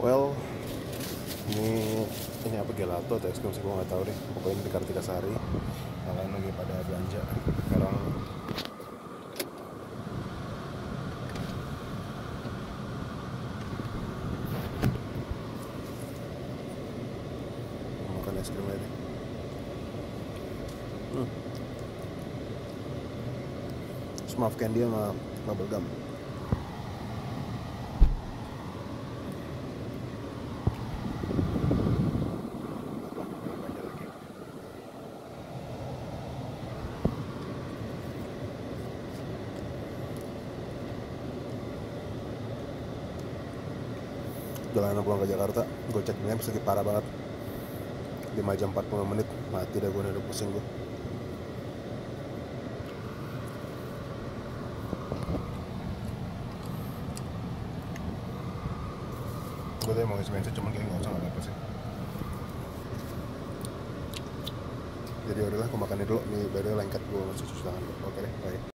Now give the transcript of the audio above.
Well, ini apa gelato atau es krim sih, gue nggak tahu deh. Pokoknya ini di Kartika Sari. Yang lain lagi pada belanja. Sekarang makan es krim aja deh. Smurf candy sama bubble gum. Jalanan pulang ke Jakarta, gue cek maps lagi parah banget. 5 jam 40 menit, mati dah gue, udah pusing gue. Gue tadi mau ngisi bensin, cuman kayaknya gak usah, gak apa-apa sih. Jadi udahlah, gue makan dulu. Nih baru lengket, gue masih cuci tangan. Oke deh, bye.